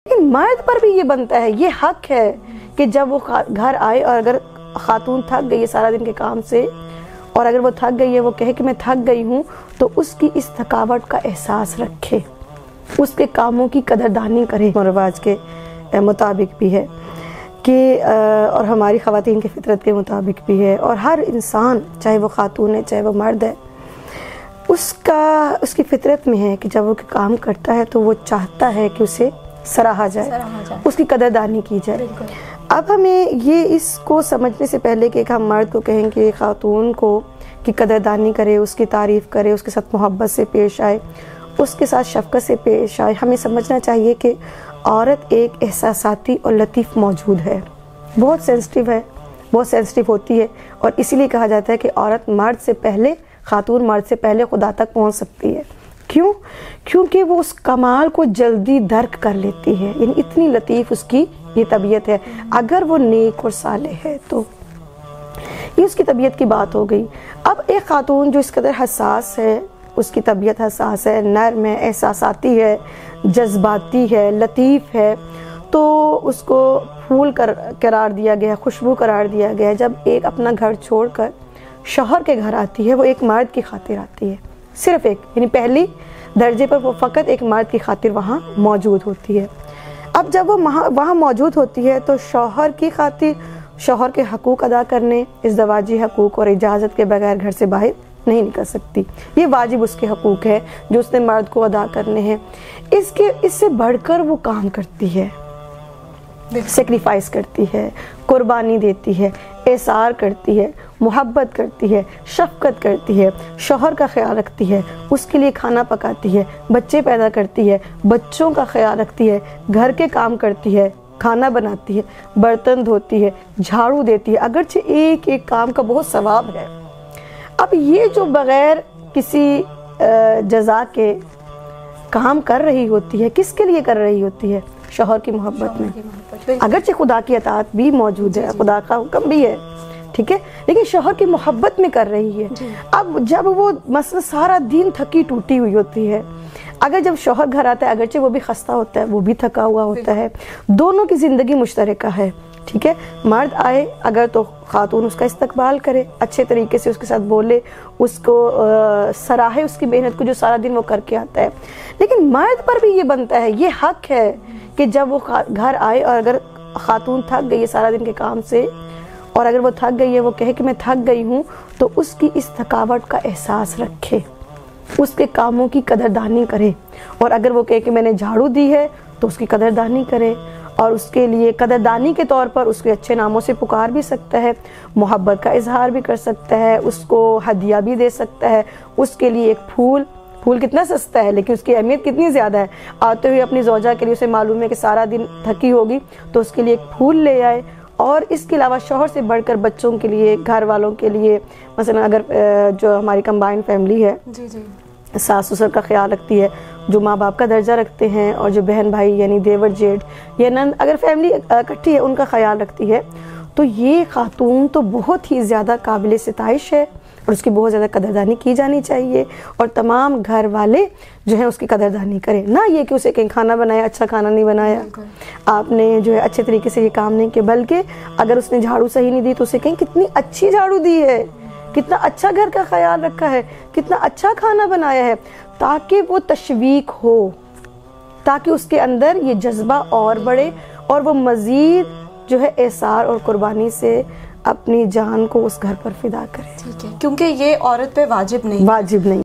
لیکن مرد پر بھی یہ بنتا ہے، یہ حق ہے کہ جب وہ گھر آئے اور اگر خاتون تھک گئی ہے سارا دن کے کام سے، اور اگر وہ تھک گئی ہے، وہ کہے کہ میں تھک گئی ہوں، تو اس کی اس تھکاوٹ کا احساس رکھے، اس کے کاموں کی قدردانی کرے۔ رواج کے مطابق بھی ہے کہ اور ہماری خواتین کی فطرت کے مطابق بھی ہے، اور ہر انسان چاہے وہ خاتون ہے چاہے وہ مرد ہے، اس کی فطرت میں ہے کہ جب وہ کام کرتا ہے تو وہ چاہتا ہے کہ اسے سراہا جائے، اس کی قدردانی کی جائے۔ اب ہمیں یہ اس کو سمجھنے سے پہلے کہ ہم مرد کو کہیں کہ خاتون کی قدردانی کرے، اس کی تعریف کرے، اس کے ساتھ محبت سے پیش آئے، اس کے ساتھ شفقت سے پیش آئے، ہمیں سمجھنا چاہیے کہ عورت ایک احساساتی اور لطیف موجود ہے، بہت سینسٹیو ہے، بہت سینسٹیو ہوتی ہے، اور اسی لیے کہا جاتا ہے کہ عورت مرد سے پہلے، خاتون مرد سے پہلے خدا تک پہنچ سکتی ہے۔ کیوں؟ کیونکہ وہ اس کمال کو جلدی درک کر لیتی ہے، یعنی اتنی لطیف اس کی یہ طبیعت ہے، اگر وہ نیک اور صالح ہے تو یہ اس کی طبیعت کی بات ہو گئی۔ اب ایک خاتون جو اس قدر حساس ہے، اس کی طبیعت حساس ہے، نرم ہے، احساساتی ہے، جذباتی ہے، لطیف ہے، تو اس کو پھول قرار دیا گیا، خوشبو قرار دیا گیا۔ جب ایک اپنا گھر چھوڑ کر شوہر کے گھر آتی ہے، وہ ایک مرد کی خاطر آتی ہے، صرف ایک، یعنی پہلی درجے پر وہ فقط ایک مرد کی خاطر وہاں موجود ہوتی ہے۔ اب جب وہ وہاں موجود ہوتی ہے تو شوہر کی خاطر، شوہر کے حقوق ادا کرنے، ازدواجی حقوق اور اجازت کے بغیر گھر سے باہر نہیں نکل سکتی، یہ واجب اس کے حقوق ہے جو اس نے مرد کو ادا کرنے ہیں۔ اس سے بڑھ کر وہ کام کرتی ہے، سیکریفائس کرتی ہے، قربانی دیتی ہے، احسار کرتی ہے، محبت کرتی ہے، شفقت کرتی ہے، شوہر کا خیال رکھتی ہے، اس کے لیے کھانا پکاتی ہے، بچے پیدا کرتی ہے، بچوں کا خیال رکھتی ہے، گھر کے کام کرتی ہے، کھانا بناتی ہے، برتن دھوتی ہے، جھاڑو دیتی ہے، اگرچہ ایک ایک کام کا بہت ثواب ہے۔ اب یہ جو بغیر کسی جزا کے کام کر رہی ہوتی ہے، کس کے لیے کر رہی ہوتی ہے؟ شوہر کی محبت میں، اگرچہ خدا کی اطاعت بھی موجود ہے، خدا کا حکم بھی ہے، ٹھیک ہے، لیکن شوہر کی محبت میں کر رہی ہے۔ اب جب وہ مثلا سارا دن تھکی ٹوٹی ہوئی ہوتی ہے، اگر جب شوہر گھر آتا ہے، اگرچہ وہ بھی خستہ ہوتا ہے، وہ بھی تھکا ہوا ہوتا ہے، دونوں کی زندگی مشترکہ ہے، ٹھیک ہے، مرد آئے اگر تو خاتون اس کا استقبال کرے، اچھے طریقے سے اس کے ساتھ بولے، اس کو سراہے اس کی محنت کو جو سارا دن وہ کر کے آتا ہے۔ لیکن مرد پر بھی یہ بنتا ہے، یہ حق ہے کہ جب وہ گھر آئے اور اگر خاتون تھک گئی ہے سارا دن کے کام سے، اور اگر وہ تھک گئی ہے، وہ کہے کہ میں تھک گئی ہوں، تو اس کی اس تھکاوٹ کا احساس رکھے، اس کے کاموں کی قدردانی کرے، اور اگر وہ کہے کہ میں نے جھاڑو دی ہے تو اس کی قدردانی کرے، اور اس کے لیے قدردانی کے طور پر اس کے اچھے ناموں سے پکار بھی سکتا ہے، محبت کا اظہار بھی کر سکتا ہے، اس کو ہدیہ بھی دے سکتا ہے، اس کے لیے ایک پھول کتنا سستا ہے لیکن اس کی اہمیت کتنی زیادہ ہے، آتے ہوئے اپنی زوجہ کے لیے اسے معلوم ہے کہ سارا دن تھکی ہوگی تو اس کے لیے ایک پھول لے آئے۔ اور اس کے علاوہ شوہر سے بڑھ کر بچوں کے لیے، گھر والوں کے لیے، مثلا اگر جو ہماری کمبائنڈ فیملی ہے، ساس سسر کا خیال رکھتی ہے، جو ماں باپ کا درجہ رکھتے ہیں، اور جو بہن بھائی یعنی دیور جیٹھ یا نند، اگر فیملی اکٹھی ہے ان کا خیال رکھتی ہے، تو یہ خاتون تو بہت ہی زیادہ قابل ستائش ہے، اور اس کی بہت زیادہ قدردانی کی جانی چاہیے، اور تمام گھر والے جو ہیں اس کی قدردانی کریں، نہ یہ کہ اسے کہیں کھانا بنایا، اچھا کھانا نہیں بنایا، آپ نے جو ہے اچھے طریقے سے یہ کام نہیں کیا، بلکہ اگر اس نے جھاڑو صحیح نہیں دی تو اسے کہیں کتنی اچھی جھاڑو دی ہے، کتنا اچھا گھر کا خیال رکھا ہے، کتنا اچھا کھانا بنایا ہے، تاکہ وہ تشویق ہو، تاکہ اس کے اندر یہ جذبہ اور بڑھے، اور وہ مزید جو ہے احسار اور قربانی سے اپنی جان کو اس گھر پر فدا کرے، ٹھیک ہے، کیونکہ یہ عورت پہ واجب نہیں